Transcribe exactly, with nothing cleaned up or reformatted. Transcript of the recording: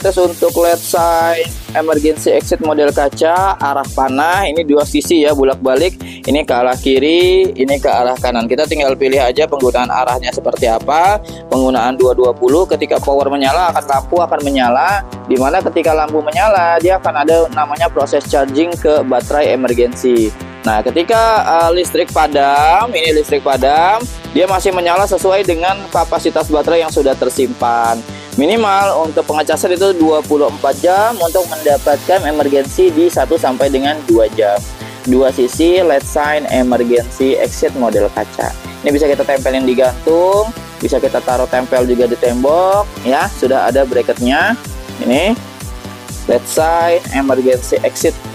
tes untuk led sign emergency exit model kaca arah panah. Ini dua sisi ya, bolak-balik. Ini ke arah kiri, ini ke arah kanan. Kita tinggal pilih aja penggunaan arahnya seperti apa. Penggunaan dua dua puluh, ketika power menyala akan lampu akan menyala, dimana ketika lampu menyala dia akan ada namanya proses charging ke baterai emergency. Nah, ketika uh, listrik padam, ini listrik padam, dia masih menyala sesuai dengan kapasitas baterai yang sudah tersimpan. Minimal untuk pengecasan itu dua puluh empat jam untuk mendapatkan emergency di satu sampai dengan dua jam. Dua sisi led sign emergency exit model kaca. Ini bisa kita tempelin di gantung, bisa kita taruh tempel juga di tembok ya. Sudah ada bracketnya. Ini led sign emergency exit